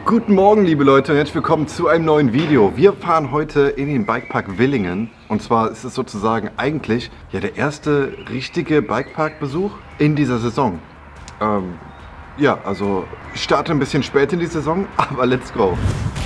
Guten Morgen, liebe Leute, und herzlich willkommen zu einem neuen Video. Wir fahren heute in den Bikepark Willingen. Und zwar ist es sozusagen eigentlich ja der erste richtige Bikepark-Besuch in dieser Saison. Ja, also ich starte ein bisschen spät in die Saison, aber let's go.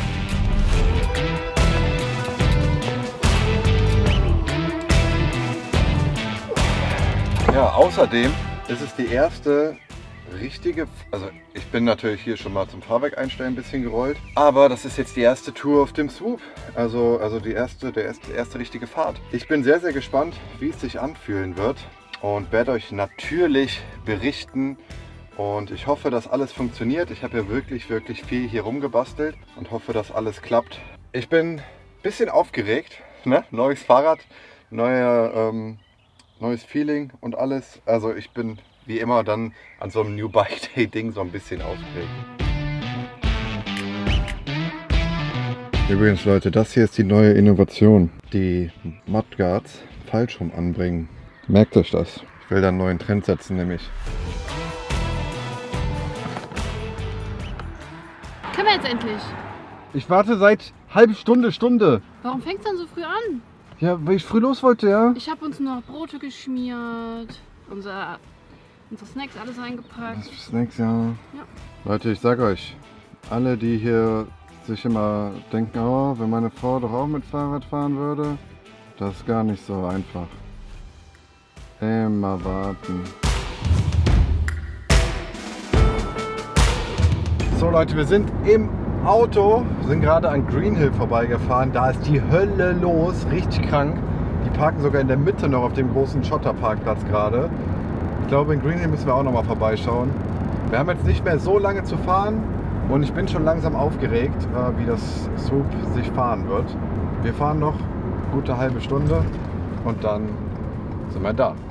Ja, außerdem ist es die erste richtige, also ich bin natürlich hier schon mal zum Fahrwerk einstellen ein bisschen gerollt, aber das ist jetzt die erste Tour auf dem Swoop, also die erste richtige Fahrt. Ich bin sehr, sehr gespannt, wie es sich anfühlen wird und werde euch natürlich berichten und ich hoffe, dass alles funktioniert. Ich habe ja wirklich viel hier rumgebastelt und hoffe, dass alles klappt. Ich bin ein bisschen aufgeregt, ne? Neues Fahrrad, neues Feeling und alles, also ich bin wie immer dann an so einem New Bike Day Ding so ein bisschen aufgeregt. Übrigens Leute, das hier ist die neue Innovation. Die Mudguards Fallschirm anbringen. Merkt euch das? Ich will da einen neuen Trend setzen nämlich. Können wir jetzt endlich? Ich warte seit halbe Stunde. Warum fängt es dann so früh an? Ja, weil ich früh los wollte, ja. Ich habe uns noch Brote geschmiert, unsere Snacks alles eingepackt. Snacks, ja. Leute, ich sag euch, alle die hier sich immer denken, oh, wenn meine Frau doch auch mit Fahrrad fahren würde, das ist gar nicht so einfach. Immer warten. So Leute, wir sind im Auto, sind gerade an Green Hill vorbeigefahren. Da ist die Hölle los, richtig krank. Die parken sogar in der Mitte noch auf dem großen Schotterparkplatz gerade. Ich glaube, in Green Hill müssen wir auch noch mal vorbeischauen. Wir haben jetzt nicht mehr so lange zu fahren und ich bin schon langsam aufgeregt, wie das Swoop sich fahren wird. Wir fahren noch eine gute halbe Stunde und dann sind wir da.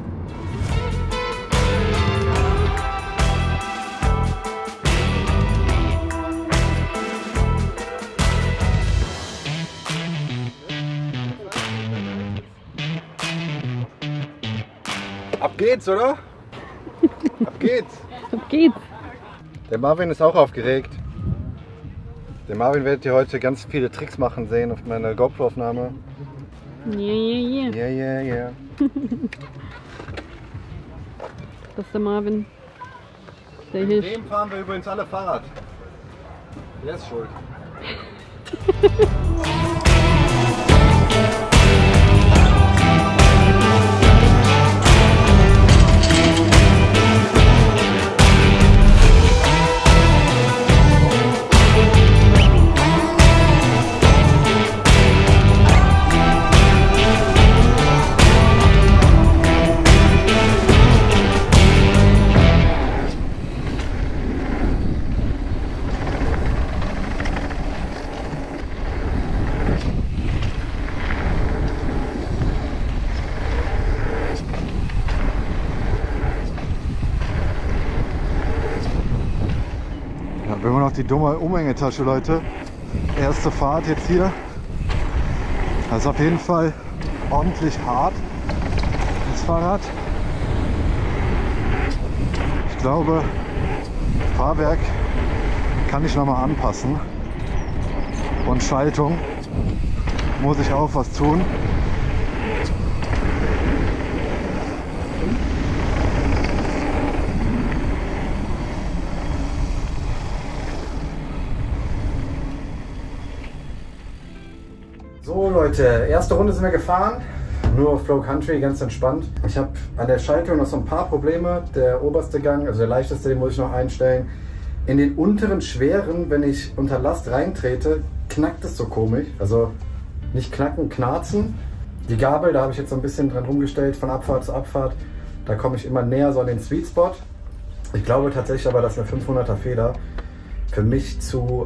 Ab geht's, oder? Ab geht's! Ab geht's! Der Marvin ist auch aufgeregt. Der Marvin wird hier heute ganz viele Tricks machen sehen auf meiner GoPro-Aufnahme. Yeah. Das ist der Marvin. Der hilft. Mit dem fahren wir übrigens alle Fahrrad. Der ist schuld. Wenn man noch die dumme Umhängetasche, Leute. Erste Fahrt jetzt hier. Das ist auf jeden Fall ordentlich hart, das Fahrrad. Ich glaube, Fahrwerk kann ich noch mal anpassen. Und Schaltung muss ich auch was tun. So Leute, erste Runde sind wir gefahren, nur auf Flow Country, ganz entspannt. Ich habe an der Schaltung noch so ein paar Probleme. Der oberste Gang, also der leichteste, den muss ich noch einstellen. In den unteren schweren, wenn ich unter Last reintrete, knackt es so komisch. Also nicht knacken, knarzen. Die Gabel, da habe ich jetzt so ein bisschen dran rumgestellt, von Abfahrt zu Abfahrt. Da komme ich immer näher so an den Sweet Spot. Ich glaube tatsächlich aber, dass eine 500er Feder für mich zu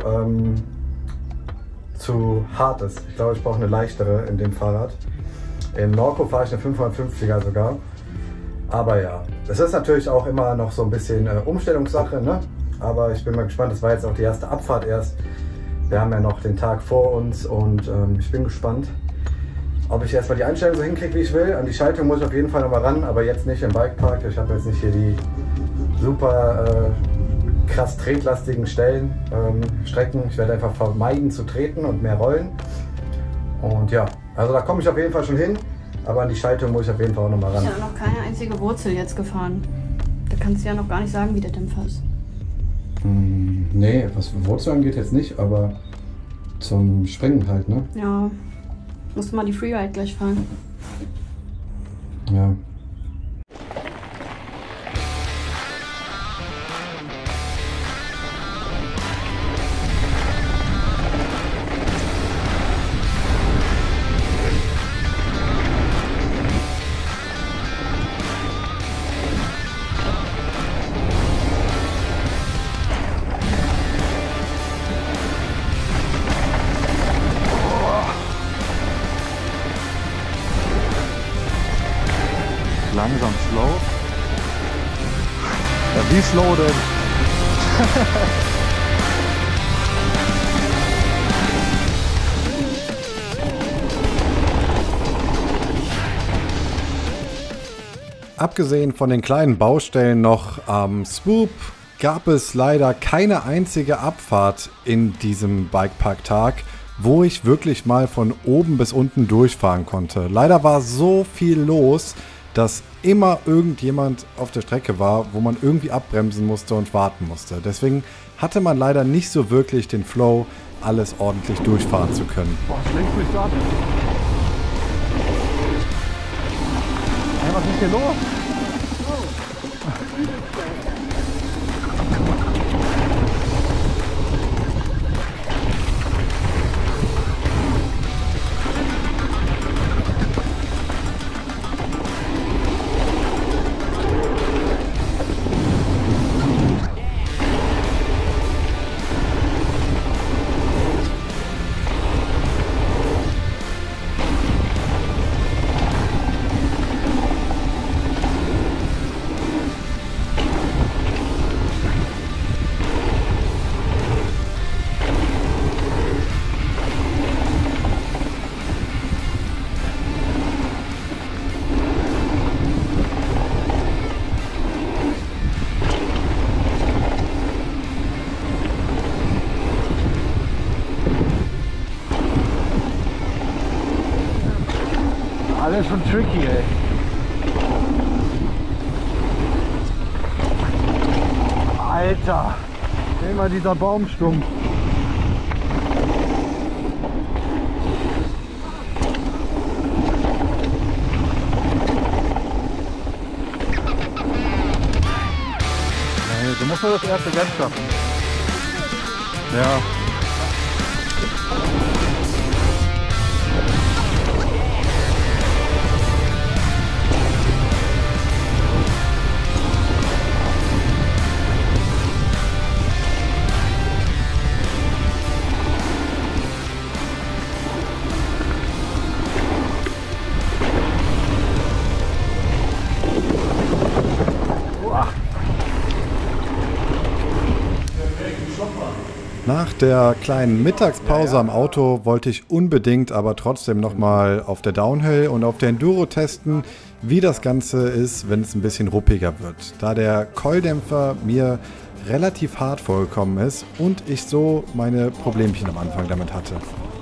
hart ist. Ich glaube, ich brauche eine leichtere in dem Fahrrad. Im Norco fahre ich eine 550er sogar. Aber ja, das ist natürlich auch immer noch so ein bisschen Umstellungssache, ne? Aber ich bin mal gespannt, das war jetzt auch die erste Abfahrt erst. Wir haben ja noch den Tag vor uns und ich bin gespannt, ob ich erstmal die Einstellung so hinkriege, wie ich will. An die Schaltung muss ich auf jeden Fall noch mal ran, aber jetzt nicht im Bikepark. Ich habe jetzt nicht hier die super krass tretlastigen Strecken. Ich werde einfach vermeiden zu treten und mehr rollen. Und ja, also da komme ich auf jeden Fall schon hin, aber an die Schaltung muss ich auf jeden Fall auch nochmal ran. Ich habe noch keine einzige Wurzel jetzt gefahren. Da kannst du ja noch gar nicht sagen, wie der Dämpfer ist. Nee, was Wurzel angeht jetzt nicht, aber zum Springen halt, ne? Ja, musst du mal die Freeride gleich fahren. Ja. Langsam, slow. Ja, wie slow denn? Abgesehen von den kleinen Baustellen noch am Swoop gab es leider keine einzige Abfahrt in diesem Bikepark-Tag, wo ich wirklich mal von oben bis unten durchfahren konnte. Leider war so viel los, dass immer irgendjemand auf der Strecke war, wo man irgendwie abbremsen musste und warten musste. Deswegen hatte man leider nicht so wirklich den Flow, alles ordentlich durchfahren zu können. Boah, schlägst mich so ab. Hey, was ist hier los? Alles schon tricky, ey. Alter, immer dieser Baumstumpf. Du musst nur das erste Gap schaffen. Ja. Nach der kleinen Mittagspause am Auto wollte ich unbedingt aber trotzdem nochmal auf der Downhill und auf der Enduro testen, wie das Ganze ist, wenn es ein bisschen ruppiger wird. Da der Keuldämpfer mir relativ hart vorgekommen ist und ich so meine Problemchen am Anfang damit hatte.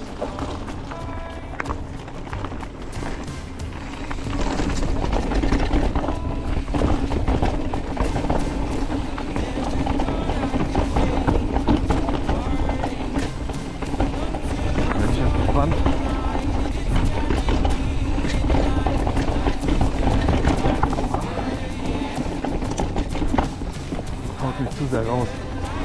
Haut mich zu sehr raus.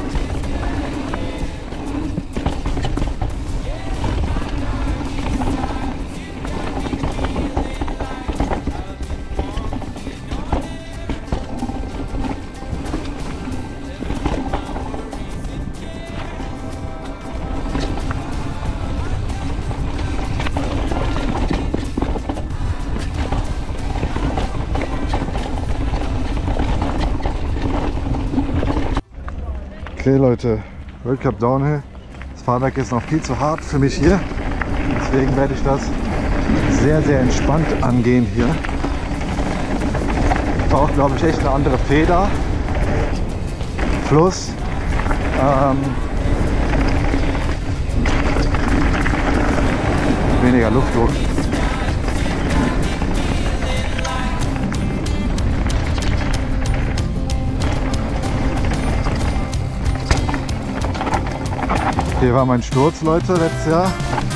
Okay Leute, World Cup Downhill. Das Fahrwerk ist noch viel zu hart für mich hier. Deswegen werde ich das sehr, sehr entspannt angehen hier. Ich brauche, glaube ich, echt eine andere Feder. Fluss. Weniger Luftdruck. Hier war mein Sturz, Leute, letztes Jahr.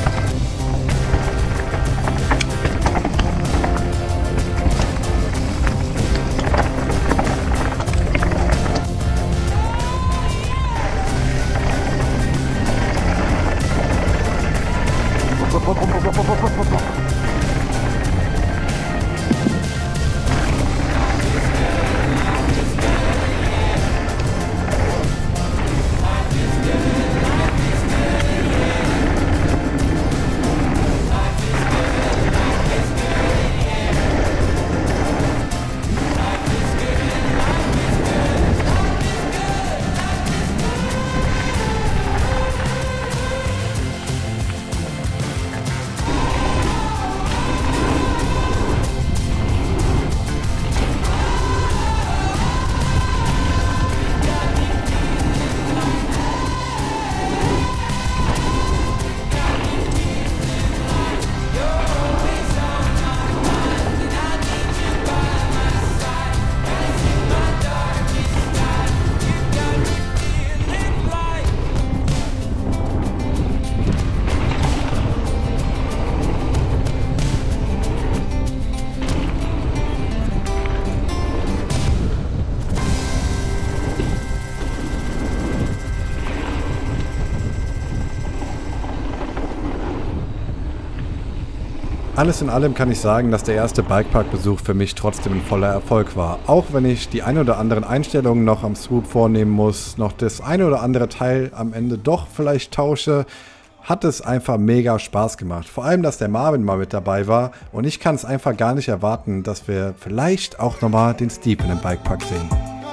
Alles in allem kann ich sagen, dass der erste Bikepark-Besuch für mich trotzdem ein voller Erfolg war. Auch wenn ich die ein oder anderen Einstellungen noch am Swoop vornehmen muss, noch das eine oder andere Teil am Ende doch vielleicht tausche, hat es einfach mega Spaß gemacht. Vor allem, dass der Marvin mal mit dabei war und ich kann es einfach gar nicht erwarten, dass wir vielleicht auch nochmal den Steve in dem Bikepark sehen.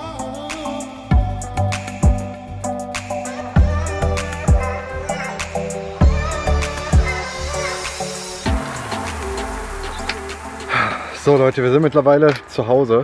So Leute, wir sind mittlerweile zu Hause.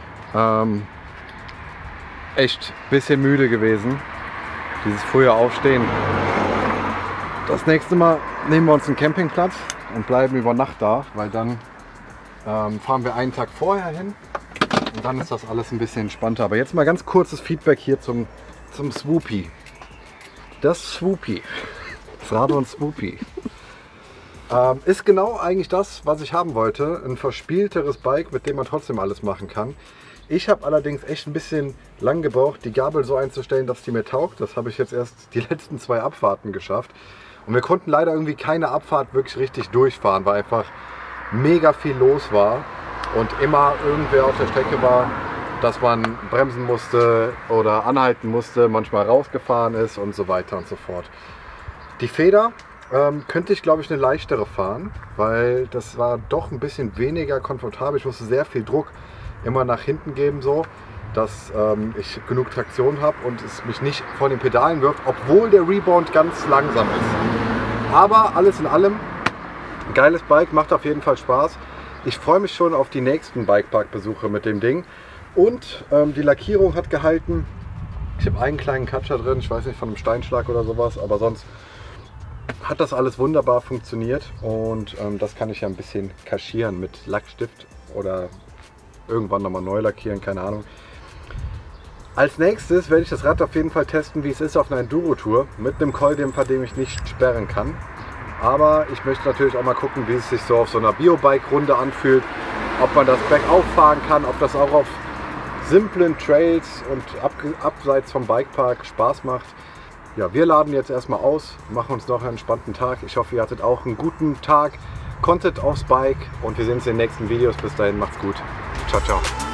Echt ein bisschen müde gewesen. Dieses frühe Aufstehen. Das nächste Mal nehmen wir uns einen Campingplatz und bleiben über Nacht da, weil dann fahren wir einen Tag vorher hin und dann ist das alles ein bisschen entspannter. Aber jetzt mal ganz kurzes Feedback hier zum Swoopy. Das Swoopy. Das Radon Swoopy. Ist genau eigentlich das, was ich haben wollte. Ein verspielteres Bike, mit dem man trotzdem alles machen kann. Ich habe allerdings echt ein bisschen lang gebraucht, die Gabel so einzustellen, dass die mir taugt. Das habe ich jetzt erst die letzten 2 Abfahrten geschafft. Und wir konnten leider irgendwie keine Abfahrt wirklich richtig durchfahren, weil einfach mega viel los war und immer irgendwer auf der Strecke war, dass man bremsen musste oder anhalten musste, manchmal rausgefahren ist und so weiter und so fort. Die Feder könnte ich, glaube ich, eine leichtere fahren, weil das war doch ein bisschen weniger komfortabel. Ich musste sehr viel Druck immer nach hinten geben, so dass ich genug Traktion habe und es mich nicht von den Pedalen wirft, obwohl der Rebound ganz langsam ist. Aber alles in allem, ein geiles Bike, macht auf jeden Fall Spaß. Ich freue mich schon auf die nächsten Bikepark-Besuche mit dem Ding. Und die Lackierung hat gehalten. Ich habe einen kleinen Katscher drin, ich weiß nicht, von einem Steinschlag oder sowas, aber sonst hat das alles wunderbar funktioniert und das kann ich ja ein bisschen kaschieren mit Lackstift oder irgendwann nochmal neu lackieren, keine Ahnung. Als nächstes werde ich das Rad auf jeden Fall testen, wie es ist auf einer Enduro-Tour mit einem Coildämpfer, den ich nicht sperren kann. Aber ich möchte natürlich auch mal gucken, wie es sich so auf so einer Biobike-Runde anfühlt, ob man das bergauf fahren kann, ob das auch auf simplen Trails und abseits vom Bikepark Spaß macht. Ja, wir laden jetzt erstmal aus, machen uns noch einen entspannten Tag. Ich hoffe, ihr hattet auch einen guten Tag, konntet aufs Bike und wir sehen uns in den nächsten Videos. Bis dahin, macht's gut. Ciao, ciao.